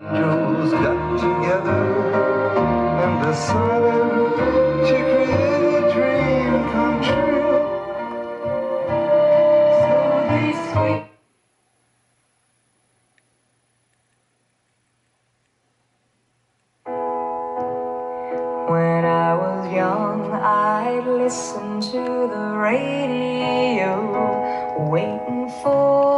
Angels got together and decided to create a dream come true. So they sweet. When I was young, I'd listen to the radio, waiting for